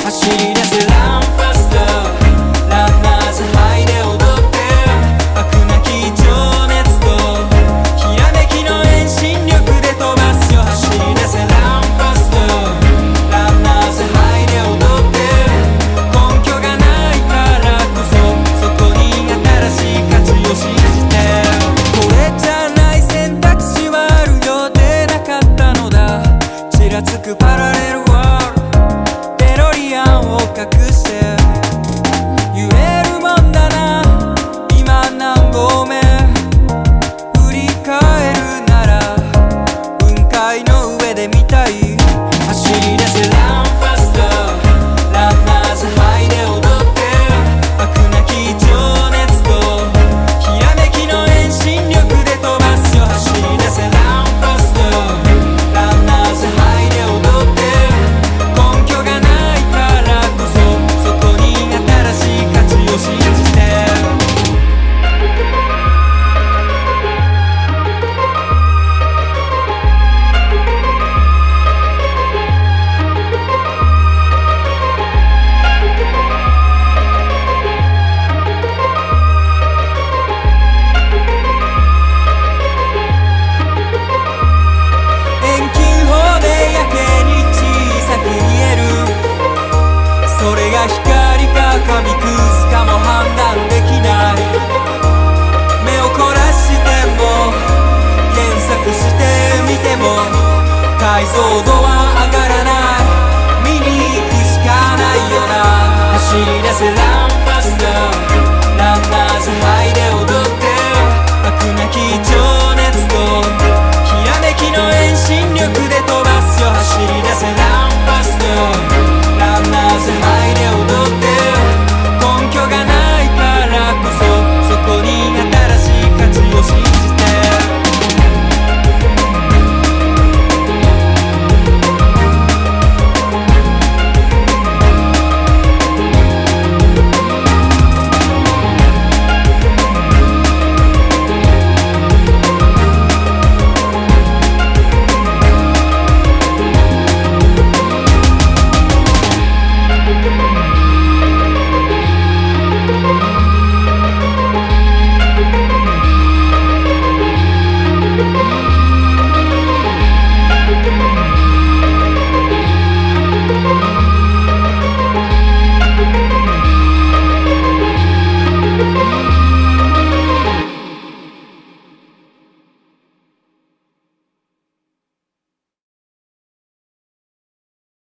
走り出せランファスト、ランナーズハイで踊って飽くなき情熱とひらめきの遠心力で飛ばすよ。走り出せランファスト、ランナーズハイで踊って根拠がないからこそそこに新しい価値を信じて、これじゃない選択肢はあるようでなかったのだ。ちらつくパラレルワールド、デロリアンを隠して言えるもんだな。今何合目振り返るなら雲海の上で見たい。走り出せランファスト、ランナーズハイで踊って飽くなき情熱とひらめきの遠心力で飛ばすよ。走り出せランファスト、ランナーズハイで踊って根拠がないからこそそこに新しい価値を信じて、遠近法でやけに小さく見える、それが光か紙くずかも判断できない。目を凝らしても検索してみても解像度は上がらない。見に行くしかないよな。走り出せラン